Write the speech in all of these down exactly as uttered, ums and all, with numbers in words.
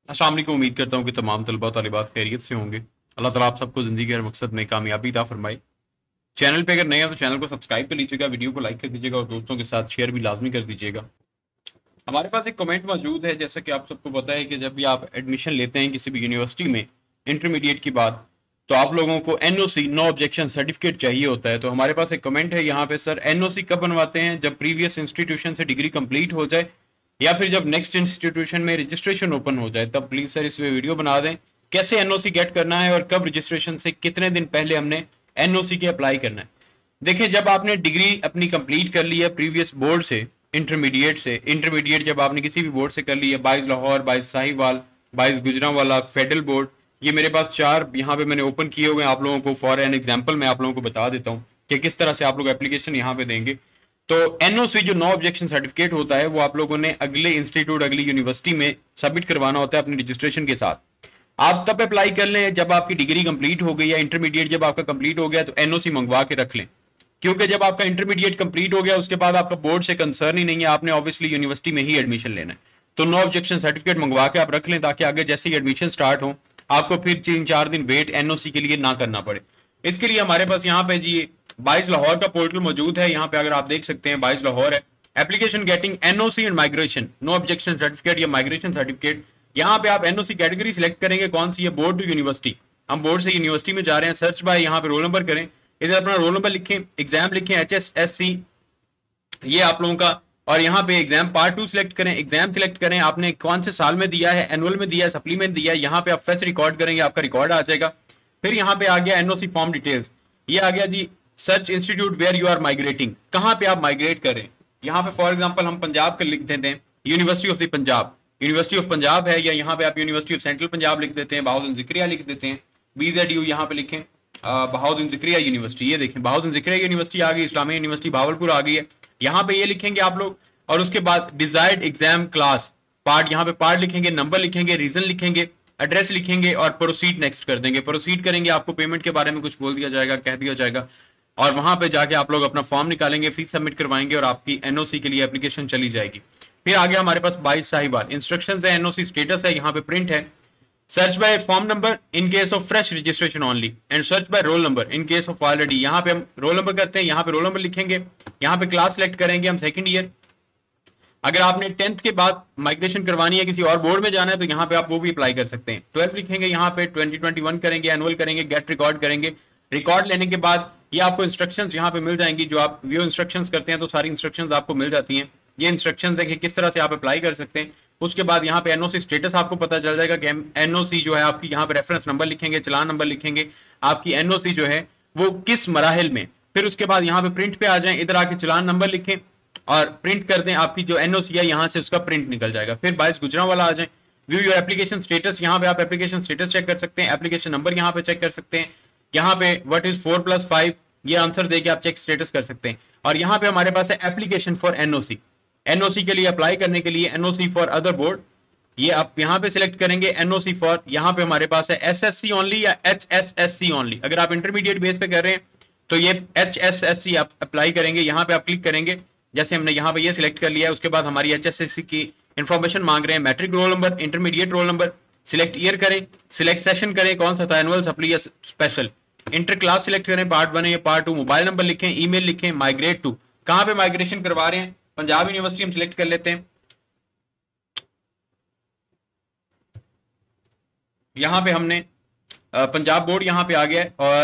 अस्सलाम वालेकुम। उम्मीद करता हूँ कि तमाम तलबा तालिबात खैरियत से होंगे। अल्लाह ताला आप सबको ज़िंदगी के हर मकसद में कामयाबी अता फरमाए। चैनल पे अगर नए हैं तो चैनल को सब्सक्राइब कर लीजिएगा, वीडियो को लाइक कर दीजिएगा और दोस्तों के साथ शेयर भी लाजमी कर दीजिएगा। हमारे पास एक कमेंट मौजूद है, जैसा कि आप सबको पता है कि जब भी आप एडमिशन लेते हैं किसी भी यूनिवर्सिटी में इंटरमीडिएट की बात, तो आप लोगों को एनओसी नो ऑब्जेक्शन सर्टिफिकेट चाहिए होता है। तो हमारे पास एक कमेंट है यहाँ पे, सर एनओसी कब बनवाते हैं? जब प्रीवियस इंस्टीट्यूशन से डिग्री कंप्लीट हो जाए या फिर जब नेक्स्ट इंस्टीट्यूशन में रजिस्ट्रेशन ओपन हो जाए, तब प्लीज सर इस पे वीडियो बना दें। कैसे एनओसी गेट करना है और कब रजिस्ट्रेशन से कितने दिन पहले हमने एनओसी के अप्लाई करना है। देखिए, जब आपने डिग्री अपनी कंप्लीट कर ली है प्रीवियस बोर्ड से, इंटरमीडिएट से, इंटरमीडिएट जब आपने किसी भी बोर्ड से कर ली है, बाइस लाहौर, बाइस साहिवाल, बाइस गुजरांवाला, फेडरल बोर्ड, ये मेरे पास चार यहाँ पे मैंने ओपन किए हुए हैं। आप लोगों को फॉर एन एग्जाम्पल मैं आप लोगों को बता देता हूँ कि किस तरह से आप लोग एप्लीकेशन यहाँ पे देंगे। तो एनओसी जो नो ऑब्जेक्शन सर्टिफिकेट होता है वो आप लोगों ने अगले इंस्टीट्यूट, अगली यूनिवर्सिटी में सबमिट करवाना होता है अपनी रजिस्ट्रेशन के साथ। आप तब अप्लाई कर लें जब आपकी डिग्री कंप्लीट हो गई या इंटरमीडिएट जब आपका कंप्लीट हो गया, तो एनओसी मंगवा के रख लें। क्योंकि जब आपका इंटरमीडिएट कंप्लीट हो गया उसके बाद आपका बोर्ड से कंसर्न ही नहीं है, आपने ऑब्वियसली यूनिवर्सिटी में ही एडमिशन लेना है। तो नो ऑब्जेक्शन सर्टिफिकेट मंगवा के आप रख लें ताकि आगे जैसे ही एडमिशन स्टार्ट हो आपको फिर तीन चार दिन वेट एनओसी के लिए ना करना पड़े। इसके लिए हमारे पास यहाँ पे जी बाइस लाहौर का पोर्टल मौजूद है। यहाँ पे अगर आप देख सकते हैं बाइस लाहौर है, application getting NOC and migration no objection certificate या माइग्रेशन सर्टिफिकेट। यहाँ पे आप एनओसी कैटेगरी सिलेक्ट करेंगे कौन सी है, बोर्ड टू यूनिवर्सिटी। हम बोर्ड से यूनिवर्सिटी में जा रहे हैं, सर्च बाय यहाँ पे रोल नंबर करें, इधर अपना रोल नंबर लिखें, एग्जाम लिखें एच एस एस सी, ये आप लोगों का, और यहाँ पे एग्जाम पार्ट टू सिलेक्ट करें, एग्जाम सिलेक्ट करें आपने कौन से साल में दिया है, एनुअल में दिया है, सप्लीमेंट दिया है। यहाँ पे आप फेच रिकॉर्ड करेंगे, आपका रिकॉर्ड आ जाएगा। फिर यहाँ पे आ गया एनओसी फॉर्म डिटेल्स, ये आ गया जी search institute where you are migrating, कहाँ पे आप माइग्रेट कर रहे हैं। यहाँ पे फॉर एग्जाम्पल हम पंजाब का लिख देते हैं, university of the Punjab, university of Punjab है, या यहाँ पे आप यूनिवर्सिटी ऑफ सेंट्रल पंजाब लिख देते हैं, बहाउद्दीन ज़िक्रिया लिख देते हैं, बीजेड यू यहाँ पे लिखें बहाउद्दीन ज़िक्रिया यूनिवर्सिटी। ये देखें बहाउद्दीन ज़िक्रिया यूनिवर्सिटी आ गई, इस्लामिया यूनिवर्सिटी भावलपुर आ गई है। यहाँ पे ये लिखेंगे आप लोग, और उसके बाद डिजायर्ड एग्जाम क्लास पार्ट, यहाँ पे पार्ट लिखेंगे, नंबर लिखेंगे, रीजन लिखेंगे, एड्रेस लिखेंगे और प्रोसीड नेक्स्ट कर देंगे। प्रोसीड करेंगे, आपको पेमेंट के बारे में कुछ बोल दिया जाएगा, कह दिया जाएगा, और वहां पे जाके आप लोग अपना फॉर्म निकालेंगे, फीस सबमिट करवाएंगे और आपकी एनओसी के लिए एप्लीकेशन चली जाएगी। फिर आगे हमारे पास बाईस साहिवाल इंस्ट्रक्शंस है, एनओसी स्टेटस है, यहाँ पे प्रिंट है। Search by form number in case of fresh registration only, and search by roll number in case of already. यहाँ पे हम रोल नंबर करते हैं, यहाँ पे रोल नंबर लिखेंगे, यहाँ पे क्लास सेलेक्ट करेंगे हम सेकंड ईयर। अगर आपने टेंथ के बाद माइग्रेशन करवानी है, किसी और बोर्ड में जाना है, तो यहाँ पे आप वो भी अप्लाई कर सकते हैं। ट्वेल्थ लिखेंगे, यहाँ पे ट्वेंटी ट्वेंटी वन करेंगे, एनुअल करेंगे, गेट रिकॉर्ड करेंगे। रिकॉर्ड लेने के बाद ये आपको इंस्ट्रक्शंस यहाँ पे मिल जाएंगी, जो आप व्यू इंस्ट्रक्शंस करते हैं तो सारी इंस्ट्रक्शंस आपको मिल जाती हैं। ये इंस्ट्रक्शंस है कि किस तरह से आप अप्लाई कर सकते हैं। उसके बाद यहाँ पे एनओसी स्टेटस आपको पता चल जाएगा कि एनओसी जो है आपकी, यहाँ पे रेफरेंस नंबर लिखेंगे, चलान नंबर लिखेंगे, आपकी एनओसी जो है वो किस मराहिल में। फिर उसके बाद यहाँ पे प्रिंट पे आ जाएं, इधर आके चलान नंबर लिखें और प्रिंट कर दें, आपकी जो एनओसी है यहाँ से उसका प्रिंट निकल जाएगा। फिर बाईस गुजरांवाला आ जाए, व्यू योर एप्लीकेशन स्टेटस, यहाँ पे आप एप्लीकेशन स्टेटस चेक कर सकते हैं, एप्लीकेशन नंबर यहाँ पे चेक कर सकते हैं, यहाँ पे what is four plus five ये आंसर देके आप चेक स्टेटस कर सकते हैं। और यहाँ पे हमारे पास है एप्लीकेशन फॉर एनओसी, एनओसी के लिए अप्लाई करने के लिए एनओसी फॉर अदर बोर्ड, ये आप यहाँ पे सिलेक्ट करेंगे। एनओसी फॉर यहाँ पे हमारे पास है एसएससी ओनली या एचएसएससी ओनली। अगर आप इंटरमीडिएट बेस पे कर रहे हैं तो ये एचएसएससी आप अप्लाई करेंगे, यहाँ पे आप क्लिक करेंगे, जैसे हमने यहाँ पे ये सिलेक्ट कर लिया है। उसके बाद हमारी एचएसएससी की इंफॉर्मेशन मांग रहे हैं, matric roll number, intermediate roll number, select year करें, सिलेक्ट सेशन करें, कौन सा था, एनुअल, सप्ली या स्पेशल, इंटर क्लास सिलेक्ट करें, पार्ट वन है या पार्ट टू, मोबाइल नंबर लिखें, ईमेल लिखें, माइग्रेट टू, कहाँ पे माइग्रेशन करवा रहे हैं, पंजाब यूनिवर्सिटी हम सिलेक्ट कर लेते हैं। यहाँ पे हमने पंजाब बोर्ड यहाँ पे आ गया है, और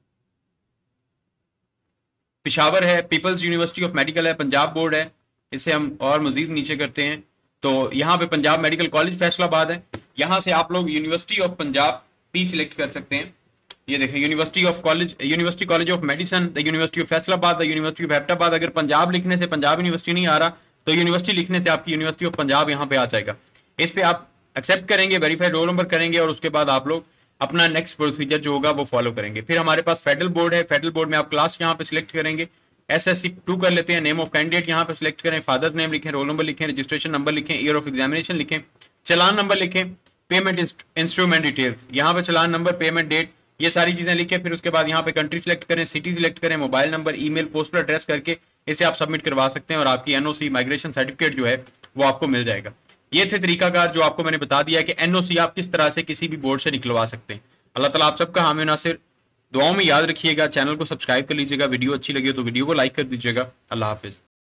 पिशावर है, पीपल्स यूनिवर्सिटी ऑफ मेडिकल है, पंजाब बोर्ड है। इसे हम और मजीद नीचे करते हैं तो यहाँ पे पंजाब मेडिकल कॉलेज फैसलाबाद है, यहाँ से आप लोग यूनिवर्सिटी ऑफ पंजाब पी सिलेक्ट कर सकते हैं। ये देखें, university of college, university college of medicine, the university of Faisalabad, the university of Hyderabad. अगर पंजाब लिखने से पंजाब यूनिवर्सिटी नहीं आ रहा तो यूनिवर्सिटी लिखने से आपकी यूनिवर्सिटी ऑफ पंजाब यहाँ पे आ जाएगा। इस पे आप एक्सेप्ट करेंगे, वेरीफाइड रोल नंबर करेंगे, और उसके बाद आप लोग अपना नेक्स्ट प्रोसीजर जो होगा वो फॉलो करेंगे। फिर हमारे पास फेडरल बोर्ड है, फेडरल बोर्ड में आप क्लास यहाँ पे सिलेक्ट करेंगे, एस एस सी टू कर लेते हैं, नेम ऑफ कैंडिडेट यहाँ पे सिलेक्ट करें, फादर्स नेम लिखें, रोल नंबर लिखें, रजिस्ट्रेशन नंबर लिखें, ईयर ऑफ एग्जामिनेशन लिखें, चलान नंबर लिखें, पेमेंट इंस्ट्रूमेंट डिटेल्स, यहाँ पे चलान नंबर, पेमेंट डेट, ये सारी चीजें लिखें। फिर उसके बाद यहाँ पे कंट्री सिलेक्ट करें, सिटी सिलेक्ट करें, mobile number, email, postal address करके इसे आप सबमिट करवा सकते हैं और आपकी एनओसी माइग्रेशन सर्टिफिकेट जो है वो आपको मिल जाएगा। ये थे तरीकाकार जो आपको मैंने बता दिया कि एनओसी आप किस तरह से किसी भी बोर्ड से निकलवा सकते हैं। अल्लाह ताला आप सबका हामी नासिर, दुआओं में याद रखिएगा। चैनल को सब्सक्राइब कर लीजिएगा। वीडियो अच्छी लगी हो तो वीडियो को लाइक कर दीजिएगा। अल्लाह हाफिज।